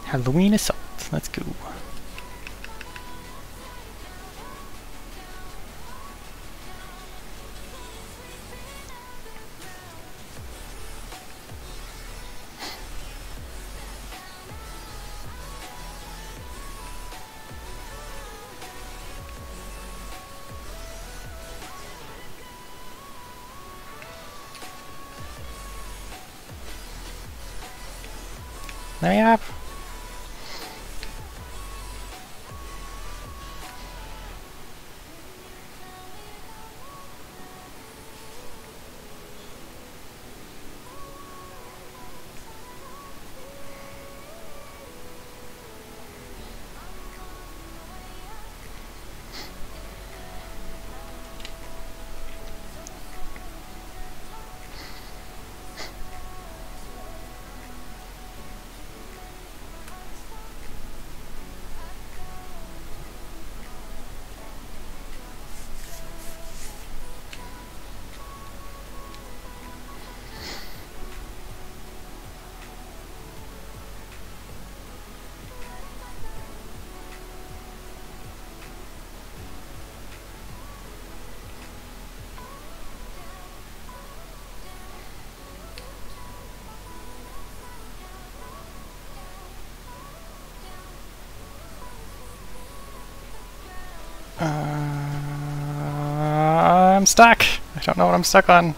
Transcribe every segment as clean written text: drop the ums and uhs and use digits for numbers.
Halloween Assault. Let's go. There you have. I'm stuck. I don't know what I'm stuck on.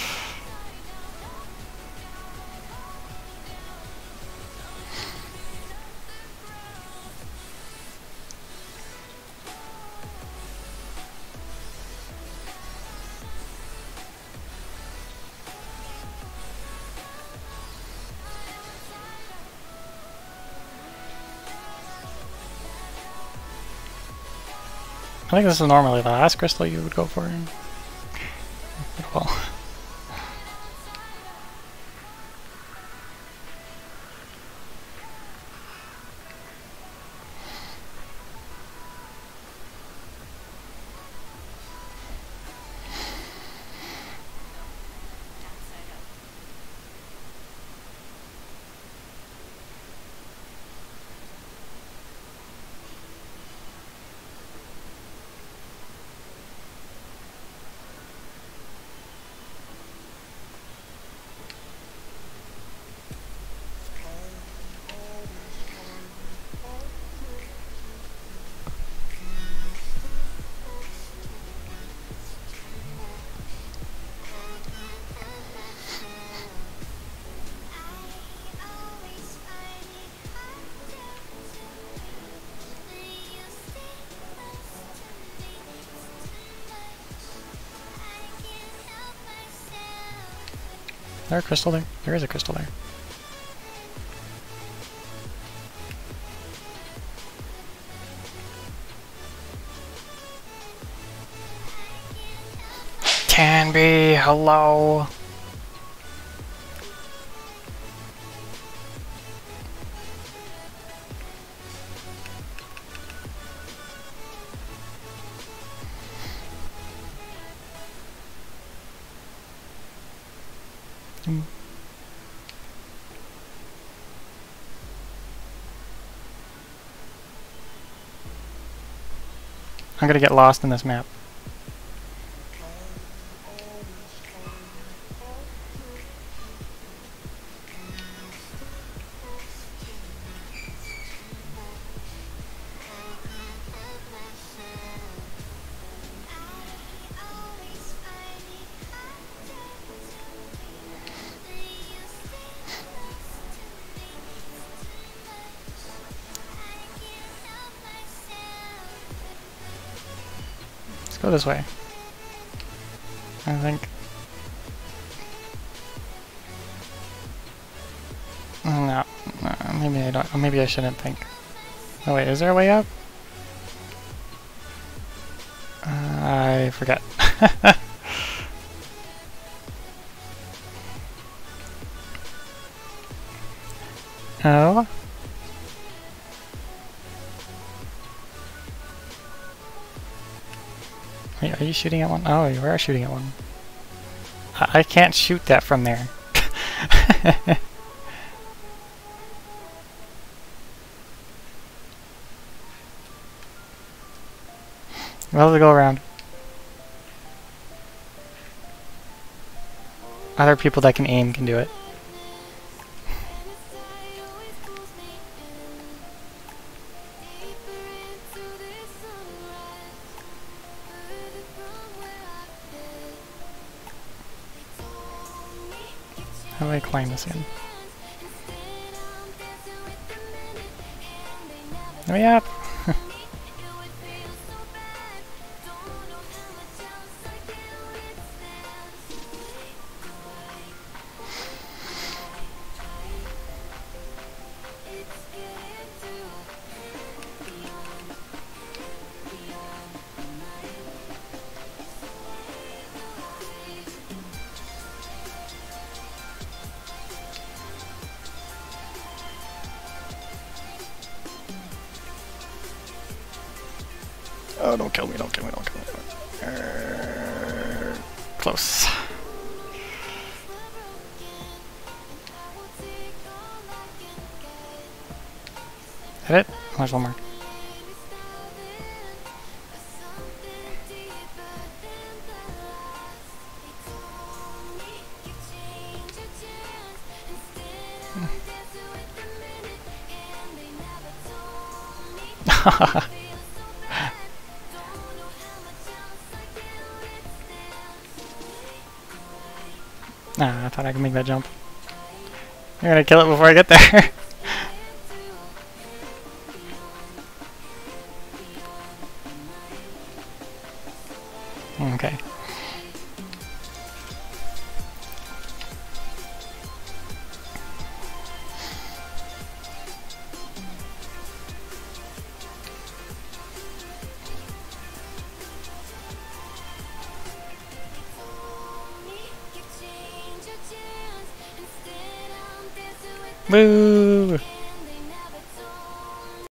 I think this is normally the last crystal you would go for. Well. Is there a crystal there? There is a crystal there. Tanby, hello. I'm gonna get lost in this map. Let's go this way. I think. No, maybe I don't. Maybe I shouldn't think. Oh wait, is there a way up? I forget. Oh. Wait, are you shooting at one? Oh, you are shooting at one. I can't shoot that from there. We'll have to go around. Other people that can aim can do it. How do I climb this again? Hurry up! Oh, don't kill me, don't kill me, don't kill me. Close. Hit it? There's one more. Nah, I thought I could make that jump. You're gonna kill it before I get there. Okay. Woo!